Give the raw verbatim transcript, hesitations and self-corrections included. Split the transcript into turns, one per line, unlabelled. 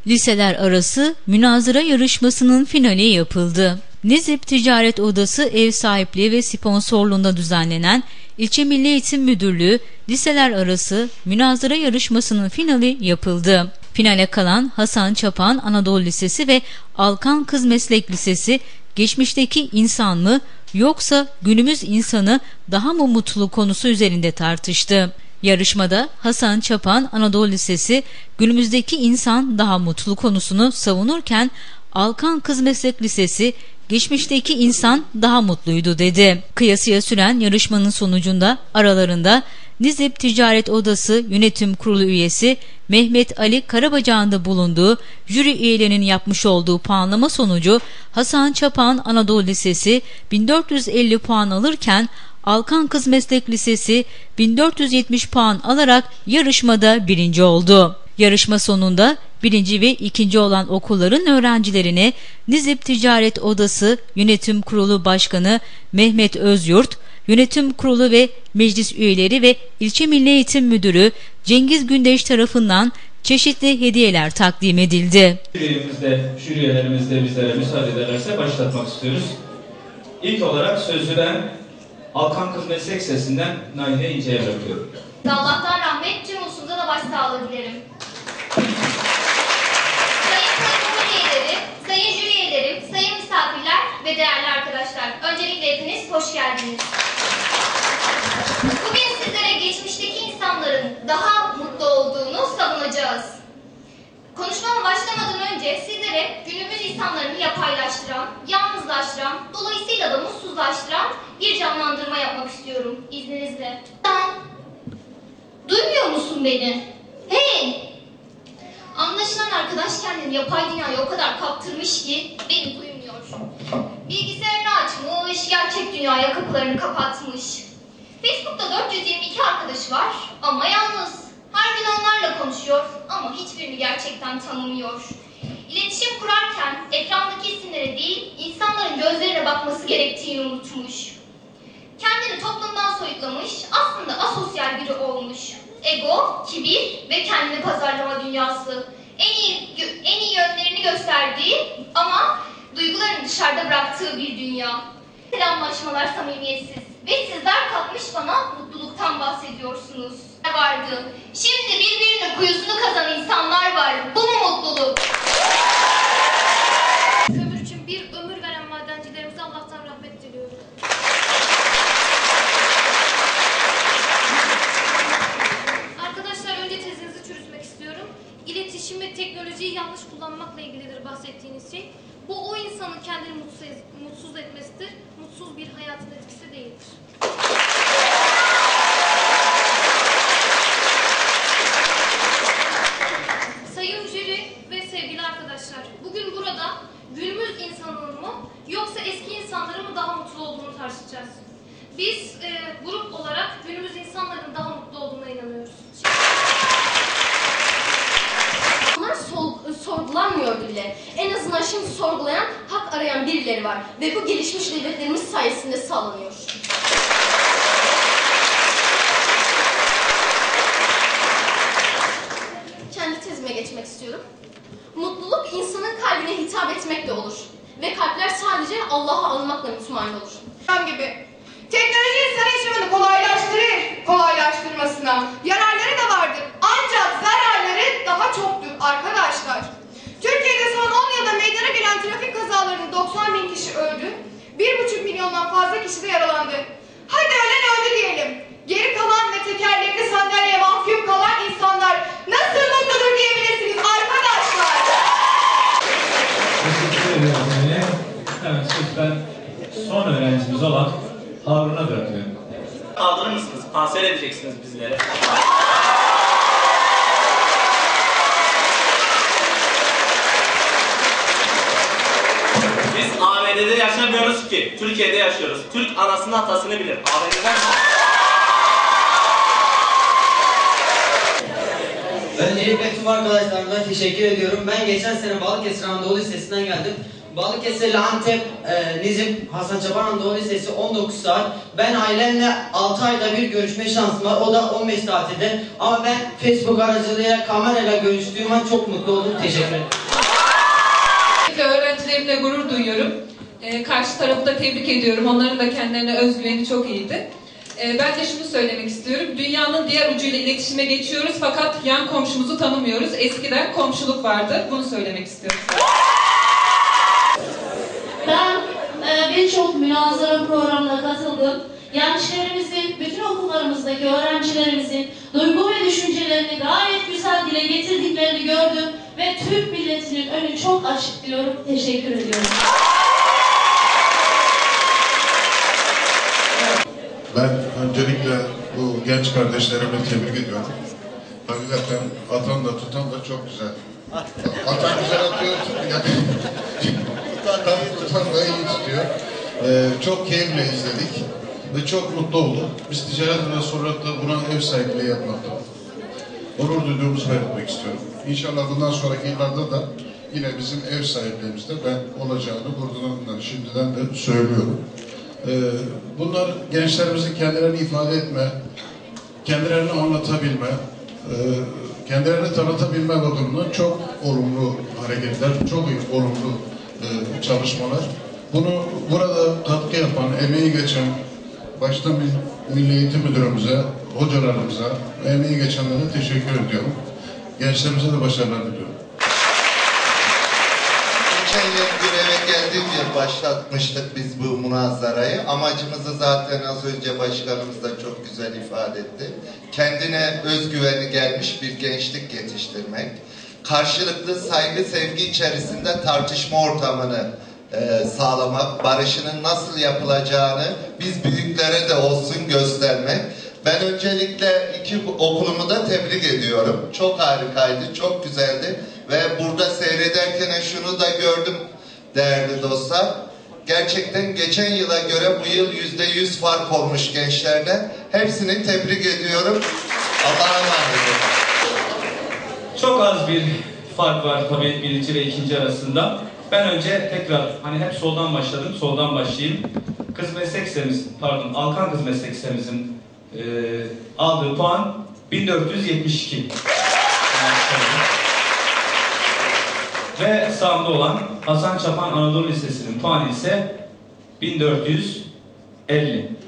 Liseler arası münazara yarışmasının finali yapıldı. Nizip Ticaret Odası ev sahipliği ve sponsorluğunda düzenlenen İlçe Milli Eğitim Müdürlüğü liseler arası münazara yarışmasının finali yapıldı. Finale kalan Hasan Çapan Anadolu Lisesi ve Alkan Kız Meslek Lisesi, geçmişteki insan mı yoksa günümüz insanı daha mı mutlu konusu üzerinde tartıştı. Yarışmada Hasan Çapan Anadolu Lisesi günümüzdeki insan daha mutlu konusunu savunurken Alkan Kız Meslek Lisesi geçmişteki insan daha mutluydu dedi. Kıyasıya süren yarışmanın sonucunda aralarında Nizip Ticaret Odası Yönetim Kurulu üyesi Mehmet Ali Karabacak'ın da bulunduğu jüri üyelerinin yapmış olduğu puanlama sonucu Hasan Çapan Anadolu Lisesi bin dört yüz elli puan alırken Alkan Kız Meslek Lisesi bin dört yüz yetmiş puan alarak yarışmada birinci oldu. Yarışma sonunda birinci ve ikinci olan okulların öğrencilerine Nizip Ticaret Odası Yönetim Kurulu Başkanı Mehmet Özyurt, Yönetim Kurulu ve meclis üyeleri ve İlçe Milli Eğitim Müdürü Cengiz Gündeş tarafından çeşitli hediyeler takdim edildi.
Jürilerimizde, jüri üyelerimiz de bizlere müsaade ederlerse başlatmak istiyoruz. İlk olarak sözü ben Alkan Kız Meslek Lisesi'nden Naile İnce'ye bırakıyorum.
Allah'tan rahmet, tüm usulda da başsağlığı dilerim. Sayın katılım üyeleri, sayın jüri üyelerim, sayın misafirler ve değerli arkadaşlar, öncelikle hepiniz hoş geldiniz. Bugün sizlere geçmişteki insanların daha mutlu olduğunu savunacağız. Konuşmama başlamadan önce sizlere günümüz insanlarını yapaylaştıran, yalnızlaştıran, dolayısıyla da mutsuzlaştıran bir canlandırma yapmak istiyorum izninizle. Sen duymuyor musun beni? Hey! Anlaşılan arkadaş kendini yapay dünyaya o kadar kaptırmış ki beni duymuyor. Bilgisayarını açmış, gerçek dünyaya kapılarını kapatmış. Facebook'ta dört yüz yirmi iki arkadaşı var ama yalnız. Her gün onlarla konuşuyor ama hiçbirini gerçekten tanımıyor. İletişim kurarken ekrandaki isimlere değil, insanların gözlerine bakması gerektiğini unutmuş. Kendini toplumdan soyutlamış, aslında asosyal biri olmuş. Ego, kibir ve kendini pazarlama dünyası. En iyi, en iyi yönlerini gösterdiği ama duygularını dışarıda bıraktığı bir dünya. Selamlaşmalar samimiyetsiz ve sizler kalkmış bana mutluluktan bahsediyorsunuz. Vardı. Şimdi birbirinin kuyusunu kazan insanlar var. Bu mu mutluluk?
Kömür için bir ömür veren madencilerimize Allah'tan rahmet diliyorum. Arkadaşlar, önce tezinizi çürütmek istiyorum. İletişim ve teknolojiyi yanlış kullanmakla ilgilidir bahsettiğiniz şey. Bu o insanın kendini mutsuz, mutsuz etmesidir. Mutsuz bir hayatın etkisi değildir. Sayın jüri ve sevgili arkadaşlar, bugün burada günümüz insanının mı yoksa eski insanların mı daha mutlu olduğunu tartışacağız. Biz e, grup olarak günümüz insanların daha mutlu olduğuna inanıyoruz.
Onlar sol, sorgulanmıyor bile. En azından şimdi sorgulayan, hak arayan birileri var. Ve bu gelişmiş devletlerimiz sayesinde sağlanıyor. Kendi tezime geçmek istiyorum. Mutluluk insanın kalbine hitap etmekle olur. Ve kalpler sadece Allah'ı anmakla mutmain olur.
gibi. Teknoloji insan yaşamını kolaylaştırır, kolaylaştırmasına yararları da vardır. Ancak zararları daha çoktur arkadaşlar. Türkiye'de son on yılda meydana gelen trafik kazalarının doksan bin kişi öldü, bir buçuk milyondan fazla kişi de yaralandı. Hadi ölen öldü diyelim. Geri kalan ve tekerlekli sandalyeye mahkum kalan insanlar nasıl mutludur diyebilirsiniz arkadaşlar?
Teşekkür ederim. Evet, söz ben son öğrencimiz olan Harun'a bırakıyorum.
Kaldırır mısınız? Kanser edeceksiniz bizleri. Biz A B D'de yaşamıyoruz ki, Türkiye'de yaşıyoruz. Türk anasını atasını bilir. A B D'den
Öncelikle tüm arkadaşlarımdan teşekkür ediyorum. Ben geçen sene Balıkesir Anadolu Lisesi'nden geldim. Balıkesirli Antep e, Nizip Hasan Çapan Anadolu Lisesi on dokuz saat. Ben ailemle altı ayda bir görüşme şansım var. O da on beş tatilde. Ama ben Facebook aracılığıyla kamerayla görüştüğüm an çok mutlu oldum. Teşekkür ederim.
Öğrencilerimle gurur duyuyorum. E, karşı tarafı da tebrik ediyorum. Onların da kendilerine özgüveni çok iyiydi. E, ben de şunu söylemek istiyorum. Dünyanın diğer ucuyla iletişime geçiyoruz fakat yan komşumuzu tanımıyoruz. Eskiden komşuluk vardı. Bunu söylemek istiyorum.
Ben e, birçok münazara programına katıldım. Gençlerimizin, bütün okullarımızdaki öğrencilerimizin duygu ve düşüncelerini gayet güzel dile getirdiklerini gördüm ve Türk milletinin önü çok açık diyorum. Teşekkür ediyorum.
Ben öncelikle bu genç kardeşlerimi tebrik ediyorum. Hakikaten atan da tutan da çok güzel. Atan güzel atıyor, tutan, tutan da iyi tutuyor. Ee, çok keyifle izledik ve çok mutlu olduk. Biz ticaret ve restoranında buna ev sahipliği yapmakta onur duyduğumuzu belirtmek istiyorum. İnşallah bundan sonraki yıllarda da yine bizim ev sahipliğimizde ben olacağını buradan şimdiden de söylüyorum. Ee, bunlar gençlerimizin kendilerini ifade etme, kendilerini anlatabilme, e, kendilerini tanıtabilme bakımından çok olumlu hareketler, çok olumlu e, çalışmalar. Bunu burada katkı yapan, emeği geçen, başta Milli Eğitim Müdürümüze, hocalarımıza, emeği geçenlere teşekkür ediyorum. Gençlerimize de başarılar diliyorum.
Geçen yıl göreve geldiğimde başlatmıştık biz bu münazarayı. Amacımızı zaten az önce başkanımız da çok güzel ifade etti. Kendine özgüveni gelmiş bir gençlik yetiştirmek. Karşılıklı saygı, sevgi içerisinde tartışma ortamını e, sağlamak. Barışının nasıl yapılacağını biz büyüklere de olsun göstermek. Ben öncelikle iki okulumu da tebrik ediyorum. Çok harikaydı, çok güzeldi. Ve burada seyrederken şunu da gördüm değerli dostlar. Gerçekten geçen yıla göre bu yıl yüzde yüz fark olmuş gençlerden. Hepsini tebrik ediyorum. Allah'a emanet olun.
Çok az bir fark var tabii birinci ve ikinci arasında. Ben önce tekrar hani hep soldan başladım, soldan başlayayım. Kız meslek lisemiz, pardon Alkan Kız Meslek Lisemizin e, aldığı puan bin dört yüz yetmiş iki. Ve sağımda olan Hasan Çapan Anadolu Lisesi'nin puanı ise bin dört yüz elli.